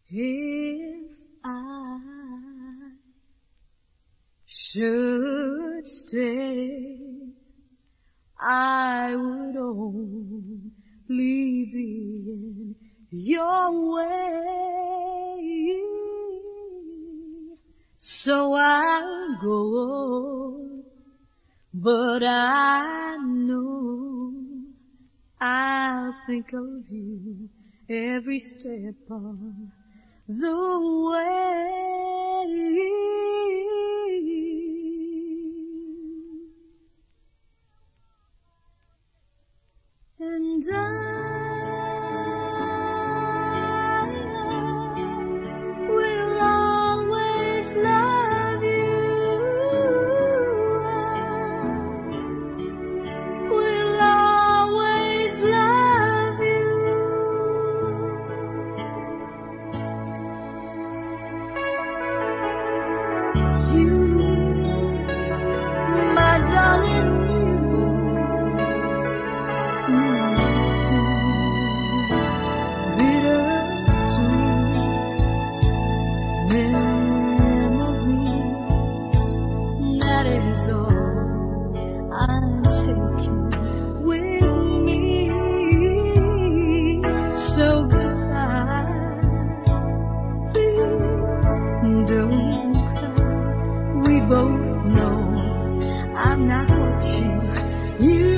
If I should stay, I would only be in your way. So I'll go, but I know I'll think of you every step of the way. And I will always love you. I will always love you. You, my darling, bittersweet memories, that is all I'm taking with me. So goodbye, please don't cry. We both know I'm not what you